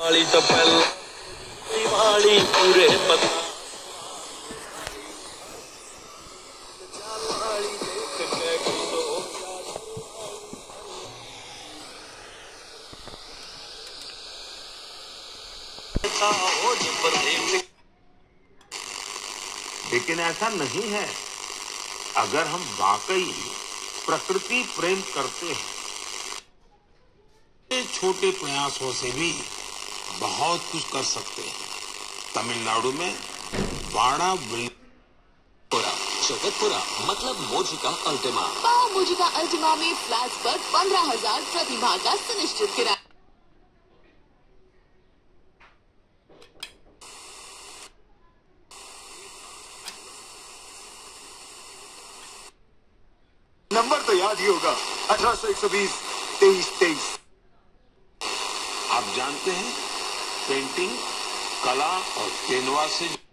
वाली तो पहला दिवाली पूरे पता लेकिन ऐसा नहीं है। अगर हम वाकई प्रकृति प्रेम करते हैं, छोटे प्रयासों से भी बहुत कुछ कर सकते हैं। तमिलनाडु में वाड़ा जगतपुरा मतलब मोजिका अल्टिमा। मोजिका अल्टिमा में फ्लैट्स पर 15,000 प्रति माह का सुनिश्चित किराया। नंबर तो याद ही होगा, 18,120-23-23। आप जानते हैं, पेंटिंग कला और कैनवास से